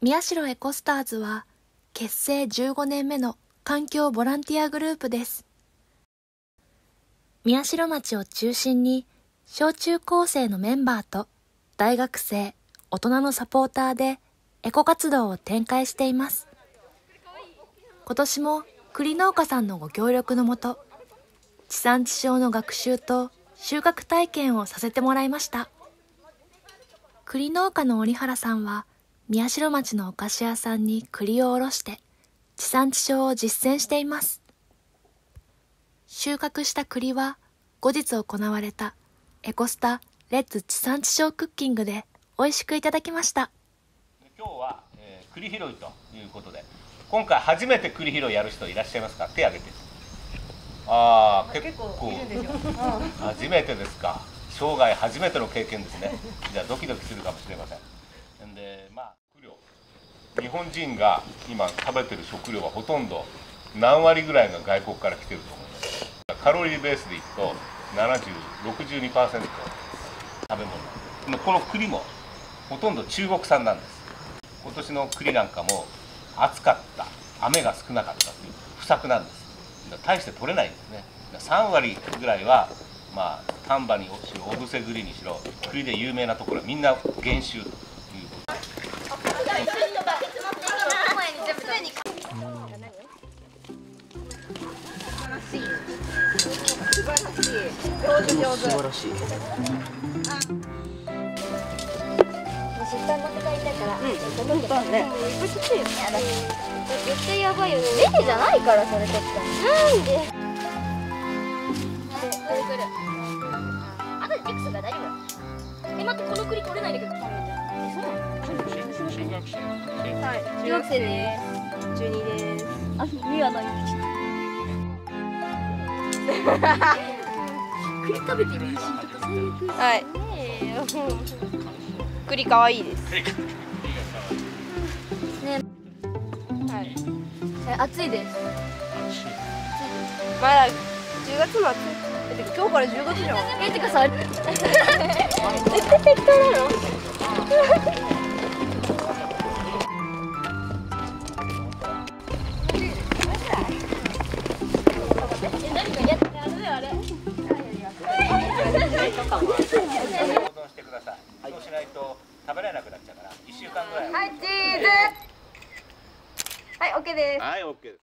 宮代エコスターズは結成15年目の環境ボランティアグループです。宮代町を中心に小中高生のメンバーと大学生、大人のサポーターでエコ活動を展開しています。今年も栗農家さんのご協力のもと、地産地消の学習と収穫体験をさせてもらいました。栗農家の折原さんは宮代町のお菓子屋さんに栗を卸して地産地消を実践しています。収穫した栗は後日行われたエコスタレッツ地産地消クッキングで美味しくいただきました。 今日は、栗拾いということで、今回初めて栗拾いやる人いらっしゃいますか？手挙げて。ああ、結構いるんですよ。初めてですか。生涯初めての経験ですね。じゃあドキドキするかもしれません。で、食料、日本人が今食べてる食料はほとんど何割ぐらいが外国から来てると思います。カロリーベースでいくと62% 食べ物。この栗もほとんど中国産なんです。今年の栗なんかも暑かった、雨が少なかったという不作なんです。大して取れないんですね。3割ぐらいは丹波にしろ小布施栗にしろ栗で有名なところはみんな減収ということです。 素晴らしい。 絶対持って帰りたいから。 本当はね。 絶対やばいよね。レジじゃないからそれ取ったの。なんで？これ来る。あとでチェックするから大丈夫。待ってこの栗取れないんだけど。そうなの？ 中学生。はい。 中学生です。 中2です。 あ、2は何？栗食べてる写真とか最悪。 はい。栗可愛いです。 ね。 はい。 暑いです。 まだ10月も暑い。てか今日から10月じゃん。 てかさ、適当なの？何かやってあれあれ。 保存してください。そうしないと食べられなくなっちゃうから1週間ぐらい。 はい、チーズ。はい、OK です。 はい、OKです。